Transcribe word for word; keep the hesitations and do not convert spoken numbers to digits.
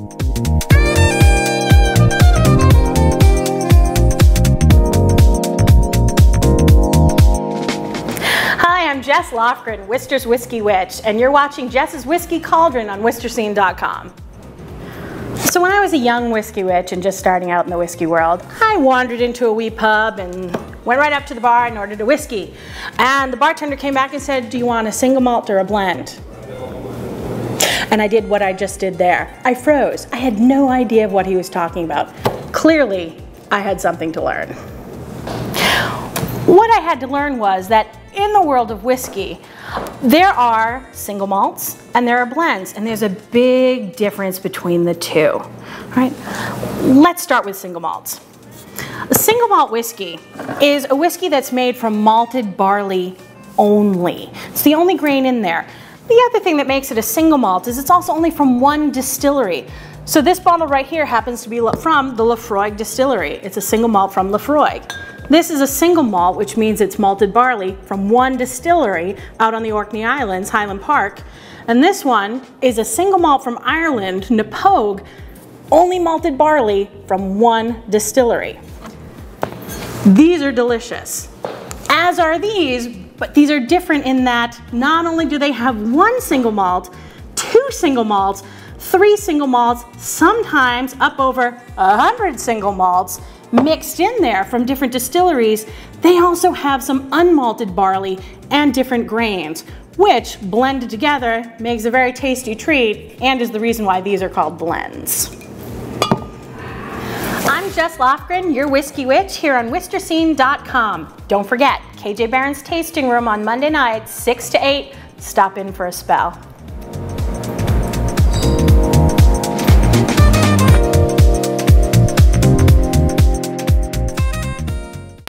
I'm Jess Lofgren, Worcester's Whiskey Witch, and you're watching Jess's Whiskey Cauldron on Worcester Scene dot com. So when I was a young whiskey witch and just starting out in the whiskey world, I wandered into a wee pub and went right up to the bar and ordered a whiskey. And the bartender came back and said, "Do you want a single malt or a blend?" And I did what I just did there. I froze. I had no idea of what he was talking about. Clearly, I had something to learn. What I had to learn was that in the world of whiskey, there are single malts and there are blends, and there's a big difference between the two. All right? Let's start with single malts. A single malt whiskey is a whiskey that's made from malted barley only. It's the only grain in there. The other thing that makes it a single malt is it's also only from one distillery. So this bottle right here happens to be from the Laphroaig distillery. It's a single malt from Laphroaig. This is a single malt, which means it's malted barley from one distillery out on the Orkney Islands, Highland Park. And this one is a single malt from Ireland, Napogue, only malted barley from one distillery. These are delicious, as are these, but these are different in that not only do they have one single malt, two single malts, three single malts, sometimes up over a hundred single malts, mixed in there from different distilleries, they also have some unmalted barley and different grains, which blended together makes a very tasty treat and is the reason why these are called blends. I'm Jess Lofgren, your Whiskey Witch, here on Worcester Scene dot com. Don't forget, K J Barron's Tasting Room on Monday nights, six to eight. Stop in for a spell.